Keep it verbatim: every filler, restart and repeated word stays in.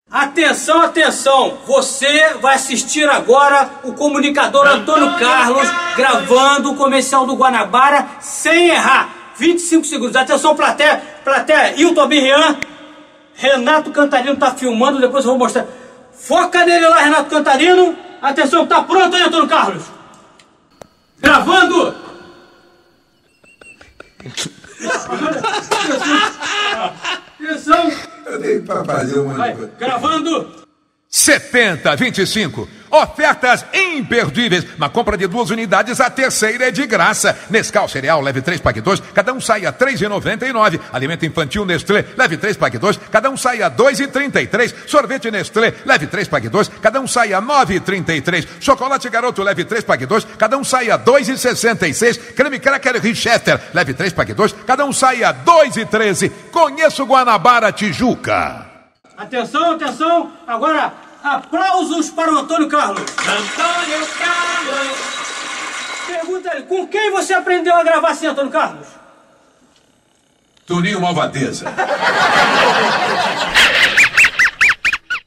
Atenção, atenção! Você vai assistir agora o comunicador Antônio Carlos gravando o comercial do Guanabara sem errar. vinte e cinco segundos. Atenção, plateia, plateia, Hilton Birrian, Renato Cantarino tá filmando, depois eu vou mostrar. Foca nele lá, Renato Cantarino. Atenção, tá pronto aí, Antônio Carlos? Gravando! Atenção! Eu dei pra fazer uma... Vai, gravando! setenta, vinte e cinco. Ofertas imperdíveis. Na compra de duas unidades, a terceira é de graça. Nescau Cereal, leve três, pague dois. Cada um sai a três reais e noventa e nove centavos. Alimento infantil Nestlé, leve três, pague dois. Cada um sai a dois reais e trinta e três centavos. Sorvete Nestlé, leve três, pague dois. Cada um sai a nove reais e trinta e três centavos. Chocolate Garoto, leve três, pague dois. Cada um sai a dois reais e sessenta e seis centavos. Creme Cracker Richester, leve três, pague dois. Cada um sai a dois reais e treze centavos. Conheça o Guanabara Tijuca. Atenção, atenção! Agora, aplausos para o Antônio Carlos. Antônio Carlos. Pergunta ele, com quem você aprendeu a gravar assim, Antônio Carlos? Toninho Malvadeza.